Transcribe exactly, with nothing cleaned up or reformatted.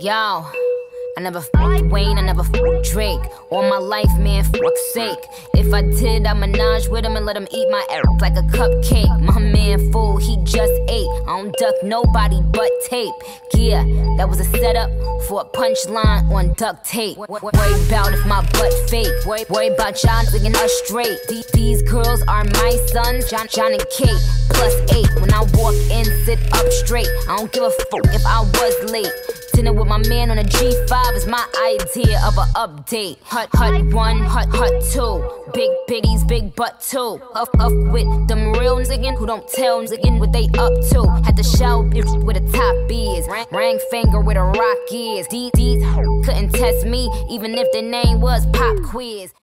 Yo, I never fucked Wayne, I never fucked Drake. All my life, man, fuck's sake. If I did, I menage with him and let him eat my ass like a cupcake. My man fool, he just ate. I don't duck nobody but tape. Yeah, that was a setup for a punchline on duct tape. Worry about if my butt fake. Worry about y'all thinking us straight. These girls are my sons, John, John and Kate, plus eight. When I walk in, sit up straight. I don't give a fuck if I was late. Dinner with my man on a G five is my idea of a update. Hut, hut one, hut, hut two. Big biddies, big butt too. Up, up with them real niggas who don't tell niggas what they up to. Had to show bitch where the top is. Ring finger where the rock is. These, these couldn't test me even if the name was Pop Quiz.